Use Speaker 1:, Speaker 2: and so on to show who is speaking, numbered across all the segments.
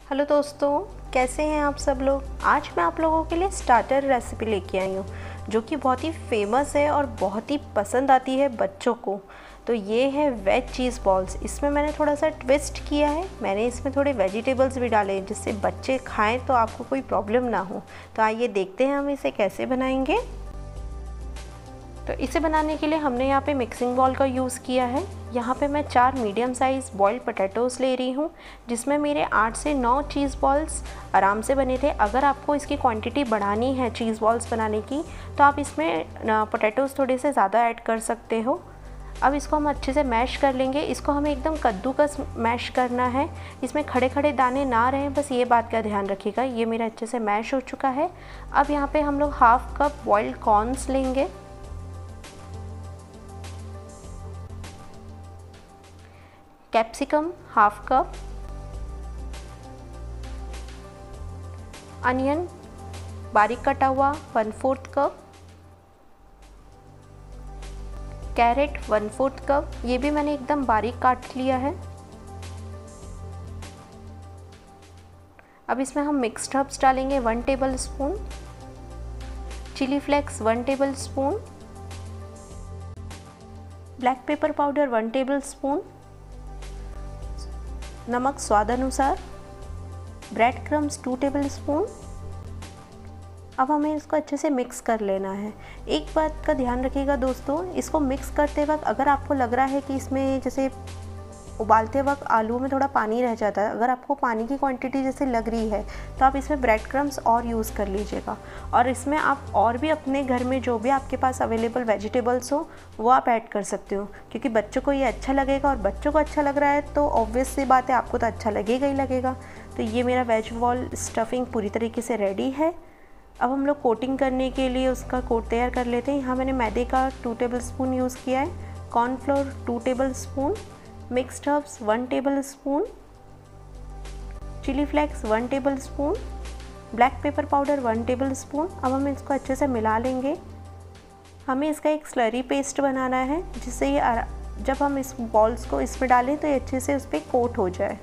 Speaker 1: Hello दोस्तों, कैसे हैं आप सब लोग। आज मैं आप लोगों के लिए स्टार्टर रेसिपी लेके आई हूँ जो कि बहुत ही फेमस है और बहुत ही पसंद आती है बच्चों को। तो ये है वेज चीज़ बॉल्स। इसमें मैंने थोड़ा सा ट्विस्ट किया है, मैंने इसमें थोड़े वेजिटेबल्स भी डाले हैं जिससे बच्चे खाएं तो आपको कोई प्रॉब्लम ना हो। तो आइए देखते हैं हम इसे कैसे बनाएंगे। तो इसे बनाने के लिए हमने यहाँ पे मिक्सिंग बॉल का यूज़ किया है। यहाँ पे मैं 4 मीडियम साइज़ बॉइल्ड पोटैटोज़ ले रही हूँ जिसमें मेरे 8 से 9 चीज़ बॉल्स आराम से बने थे। अगर आपको इसकी क्वांटिटी बढ़ानी है चीज़ बॉल्स बनाने की तो आप इसमें पोटैटोज़ थोड़े से ज़्यादा ऐड कर सकते हो। अब इसको हम अच्छे से मैश कर लेंगे। इसको हमें एकदम कद्दूकस मैश करना है, इसमें खड़े खड़े दाने ना रहें, बस ये बात का ध्यान रखिएगा। ये मेरा अच्छे से मैश हो चुका है। अब यहाँ पे हम लोग हाफ कप बॉइल्ड कॉर्न्स लेंगे, कैप्सिकम हाफ कप, अनियन बारीक कटा हुआ 1/4 कप, कैरेट 1/4 कप, ये भी मैंने एकदम बारीक काट लिया है। अब इसमें हम मिक्स्ड हर्ब्स डालेंगे 1 tablespoon, chilli flakes 1 tablespoon, black pepper powder 1 tablespoon, नमक स्वाद अनुसार, ब्रेड क्रम्स 2 टेबल स्पून। अब हमें इसको अच्छे से मिक्स कर लेना है। एक बात का ध्यान रखिएगा दोस्तों, इसको मिक्स करते वक्त अगर आपको लग रहा है कि इसमें जैसे उबालते वक्त आलू में थोड़ा पानी रह जाता है, अगर आपको पानी की क्वांटिटी जैसे लग रही है तो आप इसमें ब्रेड क्रम्स और यूज़ कर लीजिएगा। और इसमें आप और भी अपने घर में जो भी आपके पास अवेलेबल वेजिटेबल्स हो वो आप ऐड कर सकते हो, क्योंकि बच्चों को ये अच्छा लगेगा और बच्चों को अच्छा लग रहा है तो ऑब्वियस सी बात है आपको तो अच्छा लगेगा ही लगेगा। तो ये मेरा वेज बॉल स्टफिंग पूरी तरीके से रेडी है। अब हम लोग कोटिंग करने के लिए उसका कोट तैयार कर लेते हैं। यहाँ मैंने मैदे का 2 टेबल स्पून यूज़ किया है, cornflour 2 tablespoon, mixed herbs 1 tablespoon, chilli flakes 1 tablespoon, black pepper powder 1 tablespoon. अब हम इसको अच्छे से मिला लेंगे। हमें इसका एक स्लरी पेस्ट बनाना है जिससे ये जब हम इस बॉल्स को इसमें डालें तो ये अच्छे से उस पर कोट हो जाए।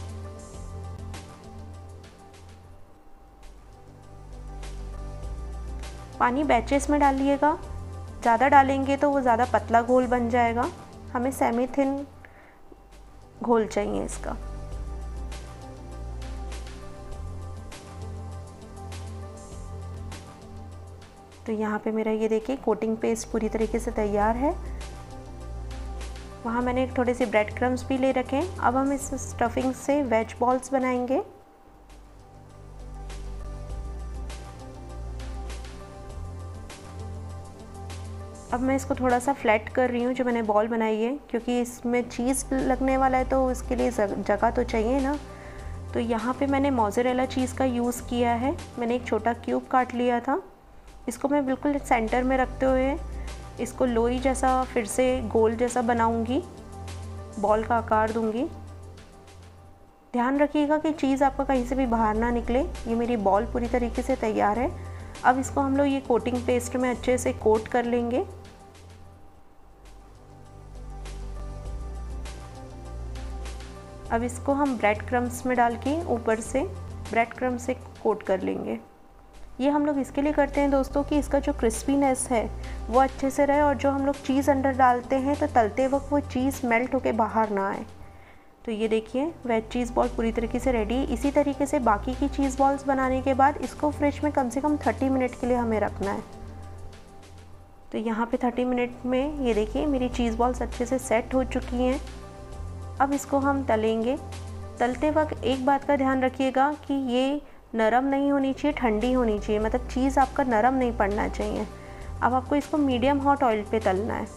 Speaker 1: पानी बैचेस में डालिएगा, ज़्यादा डालेंगे तो वो ज़्यादा पतला घोल बन जाएगा। हमें सेमी थिन घोल चाहिए इसका। तो यहाँ पे मेरा ये देखिए कोटिंग पेस्ट पूरी तरीके से तैयार है। वहाँ मैंने थोड़े से ब्रेड क्रम्स भी ले रखे हैं। अब हम इस स्टफिंग से वेज बॉल्स बनाएंगे। अब मैं इसको थोड़ा सा फ्लैट कर रही हूँ जो मैंने बॉल बनाई है, क्योंकि इसमें चीज़ लगने वाला है तो इसके लिए जगह तो चाहिए ना। तो यहाँ पे मैंने मोज़रेला चीज़ का यूज़ किया है। मैंने एक छोटा क्यूब काट लिया था, इसको मैं बिल्कुल सेंटर में रखते हुए इसको लोई जैसा फिर से गोल जैसा बनाऊँगी, बॉल का आकार दूँगी। ध्यान रखिएगा कि चीज़ आपका कहीं से भी बाहर ना निकले। ये मेरी बॉल पूरी तरीके से तैयार है। अब इसको हम लोग ये कोटिंग पेस्ट में अच्छे से कोट कर लेंगे। अब इसको हम ब्रेड क्रम्स में डाल के ऊपर से ब्रेड क्रम्स से कोट कर लेंगे। ये हम लोग इसके लिए करते हैं दोस्तों कि इसका जो क्रिस्पीनेस है वो अच्छे से रहे और जो हम लोग चीज़ अंदर डालते हैं तो तलते वक्त वो चीज़ मेल्ट होके बाहर ना आए। तो ये देखिए वेज चीज़ बॉल पूरी तरीके से रेडी। इसी तरीके से बाकी की चीज़ बॉल्स बनाने के बाद इसको फ्रिज में कम से कम 30 मिनट के लिए हमें रखना है। तो यहाँ पे 30 मिनट में ये देखिए मेरी चीज़ बॉल्स अच्छे से सेट हो चुकी हैं। अब इसको हम तलेंगे। तलते वक्त एक बात का ध्यान रखिएगा कि ये नरम नहीं होनी चाहिए, ठंडी होनी चाहिए, मतलब चीज़ आपका नरम नहीं पड़ना चाहिए। अब आपको इसको मीडियम हॉट ऑयल पे तलना है।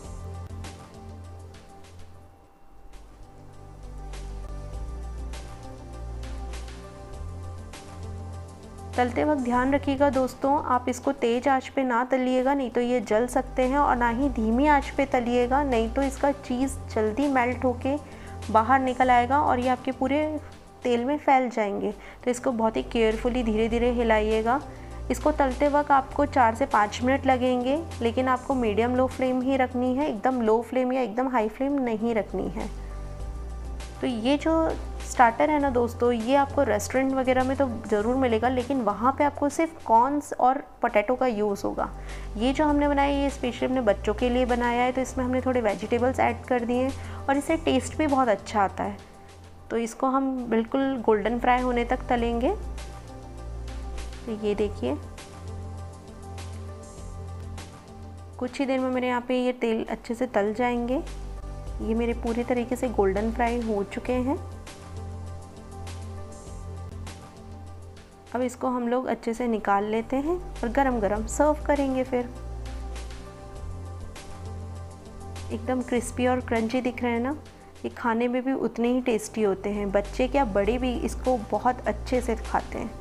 Speaker 1: तलते वक्त ध्यान रखिएगा दोस्तों, आप इसको तेज़ आंच पे ना तलिएगा, नहीं तो ये जल सकते हैं, और ना ही धीमी आंच पे तलिएगा, नहीं तो इसका चीज़ जल्दी मेल्ट होके बाहर निकल आएगा और ये आपके पूरे तेल में फैल जाएंगे। तो इसको बहुत ही केयरफुली धीरे धीरे हिलाइएगा। इसको तलते वक्त आपको 4 से 5 मिनट लगेंगे, लेकिन आपको मीडियम लो फ्लेम ही रखनी है, एकदम लो फ्लेम या एकदम हाई फ्लेम नहीं रखनी है। तो ये जो स्टार्टर है ना दोस्तों, ये आपको रेस्टोरेंट वगैरह में तो ज़रूर मिलेगा, लेकिन वहाँ पे आपको सिर्फ कॉर्न्स और पोटैटो का यूज़ होगा। ये जो हमने बनाया है ये स्पेशली अपने बच्चों के लिए बनाया है, तो इसमें हमने थोड़े वेजिटेबल्स ऐड कर दिए हैं और इससे टेस्ट भी बहुत अच्छा आता है। तो इसको हम बिल्कुल गोल्डन फ्राई होने तक तलेंगे। तो ये देखिए कुछ ही देर में मेरे यहाँ पे ये तेल अच्छे से तल जाएंगे। ये मेरे पूरी तरीके से गोल्डन फ्राई हो चुके हैं। अब इसको हम लोग अच्छे से निकाल लेते हैं और गरम गरम सर्व करेंगे। फिर एकदम क्रिस्पी और क्रंची दिख रहे हैं ना, ये खाने में भी उतने ही टेस्टी होते हैं। बच्चे क्या बड़े भी इसको बहुत अच्छे से खाते हैं।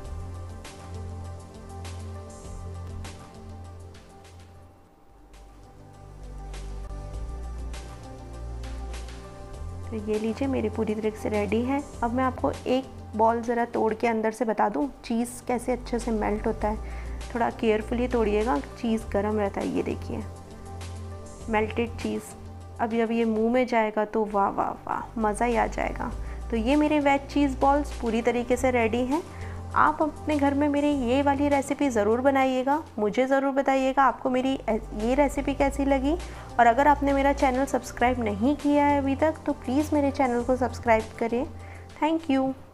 Speaker 1: तो ये लीजिए मेरी पूरी तरीके से रेडी है। अब मैं आपको एक बॉल ज़रा तोड़ के अंदर से बता दूं चीज़ कैसे अच्छे से मेल्ट होता है। थोड़ा केयरफुली तोड़िएगा, चीज़ गर्म रहता है। ये देखिए मेल्टेड चीज़। अब जब ये मुंह में जाएगा तो वाह वाह वाह, मज़ा ही आ जाएगा। तो ये मेरे वेज चीज़ बॉल्स पूरी तरीके से रेडी हैं। आप अपने घर में मेरी ये वाली रेसिपी ज़रूर बनाइएगा, मुझे ज़रूर बताइएगा आपको मेरी ये रेसिपी कैसी लगी। और अगर आपने मेरा चैनल सब्सक्राइब नहीं किया है अभी तक तो प्लीज़ मेरे चैनल को सब्सक्राइब करें। Thank you.